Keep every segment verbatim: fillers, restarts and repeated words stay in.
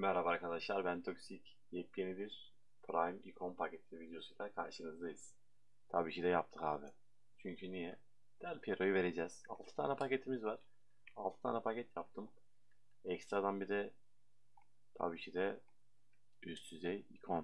Merhaba arkadaşlar, ben Toksik. Yepyeni bir Prime Icon paketi videosuyla karşınızdayız. Tabii ki de yaptık abi. Çünkü niye? Del Piero'yu vereceğiz. altı tane paketimiz var. altı tane paket yaptım. Ekstradan bir de tabii ki de üst düzey ikon.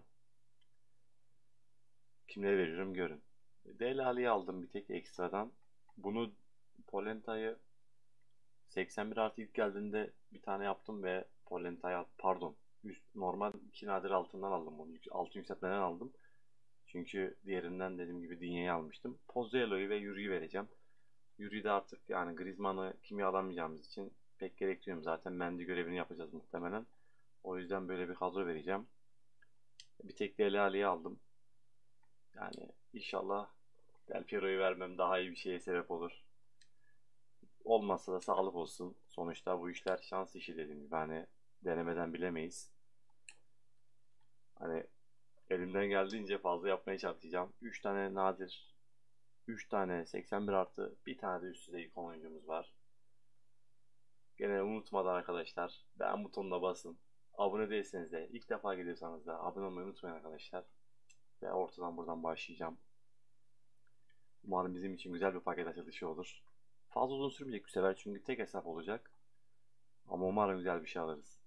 Kimleri veriyorum görün. Del Ali'yi aldım bir tek ekstradan. Bunu Polenta'yı seksen bir artı ilk geldiğinde bir tane yaptım ve Polenta'ya pardon üst, normal iki nadir altından aldım bunu. Altın yükseltmeden aldım. Çünkü diğerinden dediğim gibi Dinye'yi almıştım. Pozzuelo'yu ve Yuri'yi vereceğim. Yuri'yi de artık yani Griezmann'ı kimya alamayacağımız için pek gerektiriyorum. Zaten Mendy görevini yapacağız muhtemelen. O yüzden böyle bir kadro vereceğim. Bir tek Dele Alli'yi aldım. Yani inşallah Del Piero'yu vermem daha iyi bir şeye sebep olur. Olmazsa da sağlık olsun. Sonuçta bu işler şans işi dediğim gibi. Hani denemeden bilemeyiz. Hani elimden geldiğince fazla yapmaya çalışacağım. üç tane nadir, üç tane seksen bir artı, bir tane de üst düzey ikon oyuncumuz var. Gene unutmadan arkadaşlar beğen butonuna basın. Abone değilseniz de ilk defa geliyorsanız da abone olmayı unutmayın arkadaşlar. Ve ortadan buradan başlayacağım. Umarım bizim için güzel bir paket açılışı olur. Fazla uzun sürmeyecek bu sefer çünkü tek hesap olacak. Ama umarım güzel bir şey alırız.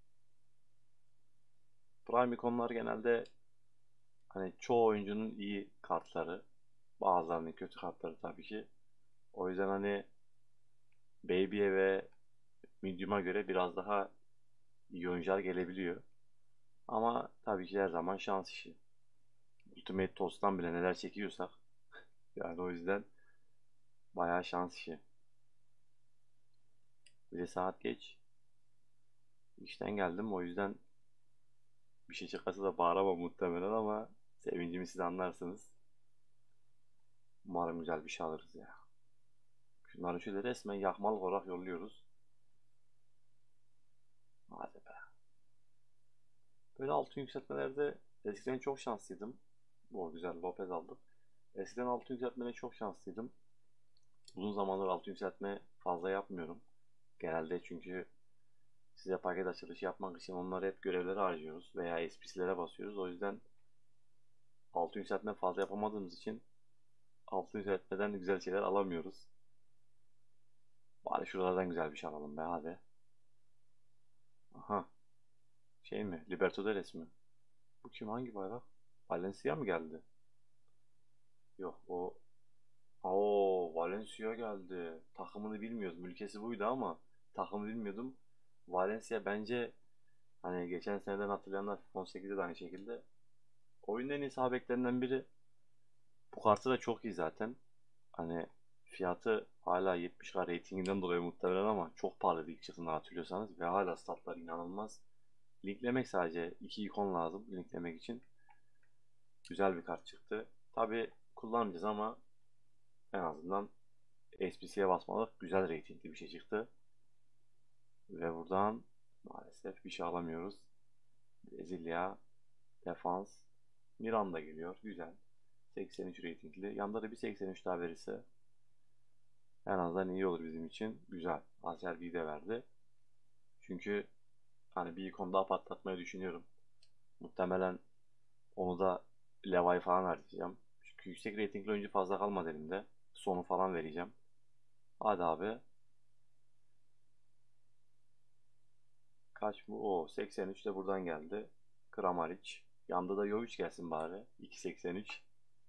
Prime ikonlar genelde hani çoğu oyuncunun iyi kartları. Bazılarının kötü kartları tabii ki. O yüzden hani Baby'e ve Medium'a göre biraz daha iyi oyuncular gelebiliyor. Ama tabii ki her zaman şans işi. Ultimate Toast'tan bile neler çekiyorsak yani o yüzden bayağı şans işi. Bir de saat geç. İşten geldim o yüzden bir şey çıkarsa da bağıramam muhtemelen ama sevincimi siz anlarsınız. Umarım güzel bir şey alırız ya. Şunları şöyle resmen yakmalık olarak yolluyoruz. Hadi be. Böyle altın yükseltmelerde eskiden çok şanslıydım. Bu güzel Lopez aldık. Eskiden altın yükseltmede çok şanslıydım. Uzun zamandır altın yükseltme fazla yapmıyorum. Genelde çünkü size paket açılışı yapmak için onları hep görevlere harcıyoruz veya S P C'lere basıyoruz. O yüzden altın yükseltme fazla yapamadığımız için altın yükseltmeden güzel şeyler alamıyoruz. Bari şuralardan güzel bir şey alalım be hadi. Aha şey mi? Libertadores mi? Bu kim hangi bayrak? Valencia mı geldi? Yok o. Oo Valencia geldi. Takımını bilmiyoruz. Ülkesi buydu ama takımı bilmiyordum. Valencia bence hani geçen seneden hatırlayanlar FIFA on sekizde de aynı şekilde. Oyunun en iyi sağ beklerinden biri. Bu kartı da çok iyi zaten. Hani fiyatı hala yetmiş K reytinginden dolayı muhtemelen ama çok pahalı ilk çıktığında hatırlıyorsanız ve hala statlar inanılmaz. Linklemek sadece iki ikon lazım linklemek için. Güzel bir kart çıktı. Tabi kullanmayacağız ama en azından S P C'ye basmalık güzel reytingli bir şey çıktı. Ve buradan maalesef bir şey alamıyoruz. Brezilya, defans, Miranda geliyor. Güzel. seksen üç reytingli. Yanında da bir seksen üç daha verirse en azından iyi olur bizim için. Güzel. Acerbi'yi de verdi. Çünkü hani bir ikon daha patlatmayı düşünüyorum. Muhtemelen onu da Levi'ye falan harcayacağım. Çünkü yüksek reytingli oyuncu fazla kalmadı elimde. Sonu falan vereceğim. Hadi abi. Kaç bu? O seksen üç de buradan geldi. Kramaric. Yanda da Jovic gelsin bari. iki seksen üç.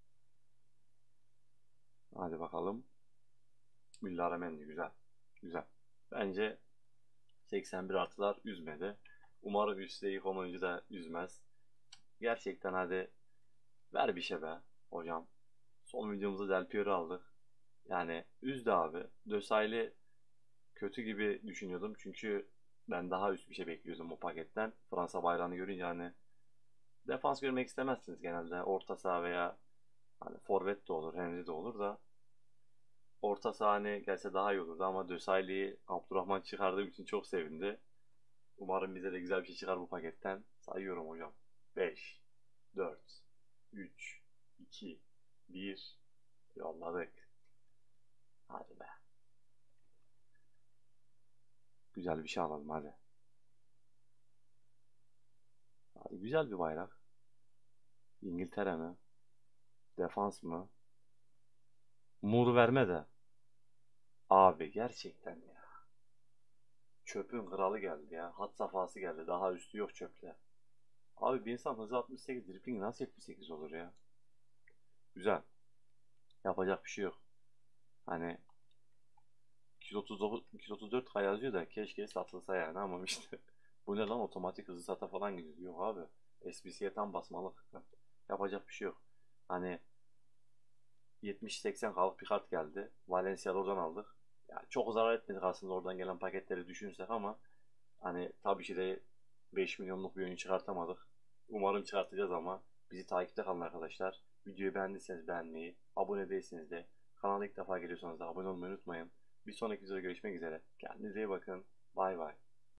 Hadi bakalım. Villarreal güzel. Güzel. Bence seksen bir artılar üzmedi. Umarım üstte ilk on oyuncu da üzmez. Gerçekten hadi ver bir şey be hocam. Son videomuzda Del Piero aldık. Yani üzdü abi. Dösaylı kötü gibi düşünüyordum. Çünkü ben daha üst bir şey bekliyordum o paketten. Fransa bayrağını görünce hani defans görmek istemezsiniz genelde. Orta saha veya hani forvet de olur, Henry de olur da orta saha hani gelse daha iyi olurdu ama Dösaylı'yı Abdurrahman çıkardığım için çok sevindi. Umarım bize de güzel bir şey çıkar bu paketten. Sayıyorum hocam. beş, dört, üç, iki, bir. Yolladık. Hadi be. Güzel bir şey alalım hadi. Yani güzel bir bayrak. İngiltere mi? Defans mı? Mur verme de. Abi gerçekten ya. Çöpün kralı geldi ya. Hat safhası geldi. Daha üstü yok çöpte. Abi bir insan hızı altmış sekiz, dribbling nasıl yetmiş sekiz olur ya? Güzel. Yapacak bir şey yok. Hani iki yüz otuz dokuz, iki yüz otuz dört K yazıyor da keşke satılsa yani ama işte. Bu ne lan, otomatik hızlı sata falan gidiyor. Yok abi. S B C'ye tam basmalık. Yapacak bir şey yok. Hani yetmiş seksen K'lık bir kart geldi. Valencia'da oradan aldık. Yani çok zarar etmedik aslında oradan gelen paketleri düşünsek ama hani tabii ki de beş milyonluk bir oyunu çıkartamadık. Umarım çıkartacağız ama bizi takipte kalın arkadaşlar. Videoyu beğendiyseniz beğenmeyi, abone değilseniz de kanala ilk defa geliyorsanız da abone olmayı unutmayın. Bir sonraki videoda görüşmek üzere. Kendinize iyi bakın. Bay bay.